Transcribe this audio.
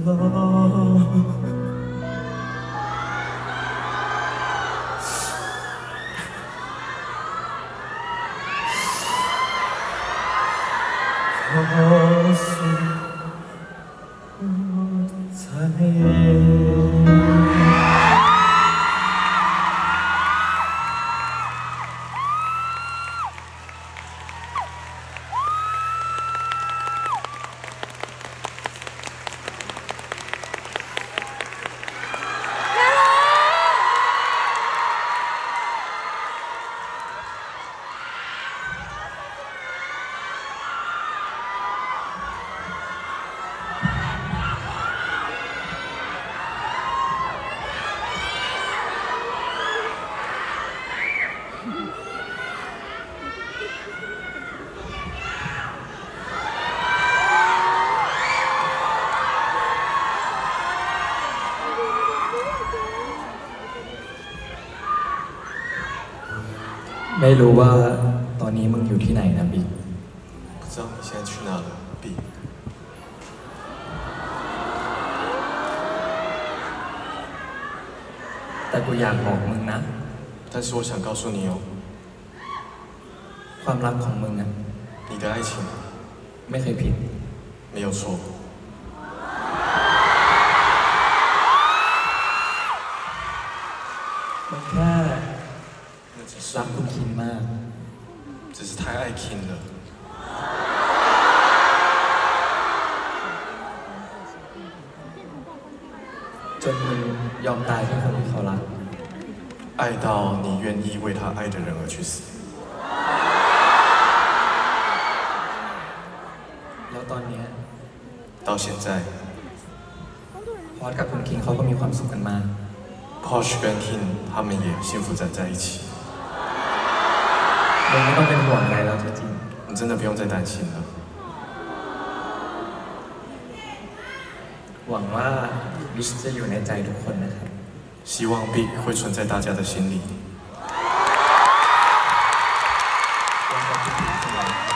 ไม่รู้ว่าตอนนี้มึงอยู่ที่ไหนนะบิ๊ก不知道你现在去哪了 B แต่กูอยากบอกมึงนะ但是我想告诉你哦ความรักของมึงอะ你的爱情ไม่เคยผิด没有错มึงแค่รักคุณคินมาก只是太爱 King 了จนมึงยอมตายเพื่อคนที่เขารัก爱到你愿意为他爱的人而去死แล้วตอนนี้到现在พอดกับคุณคิงเขาก็มีความสุขกันมาก Porsche 跟 King 他们也幸福在一起มึงไม่ต้องเป็นห่วงอะไรแล้วจริง你真的不用再担心了หวังว่าวิชจะอยู่ในใจทุกคนนะครับ希望 Big 会存在大家的心里ยังจะคิดถึงเสมอ